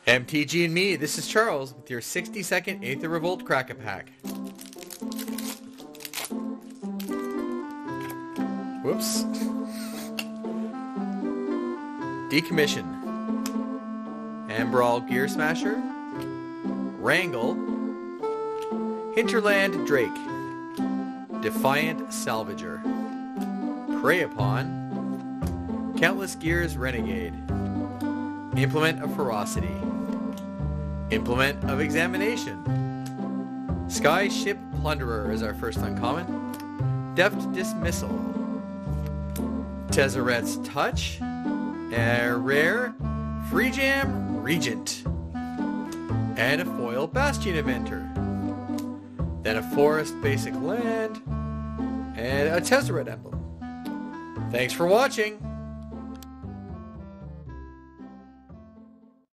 MTG and me, this is Charles with your 60-second Aether Revolt Crack-A-Pack. Whoops. Decommission. Ambrawl Gear Smasher. Wrangle. Hinterland Drake. Defiant Salvager. Prey Upon. Countless Gears Renegade. Implement of Ferocity. Implement of Examination. Sky Ship Plunderer is our first uncommon. Deft Dismissal. Tezzeret's Touch. A rare Free Jam Regent. And a foil Bastion Inventor. Then a Forest Basic Land. And a Tezzeret Emblem. Thanks for watching!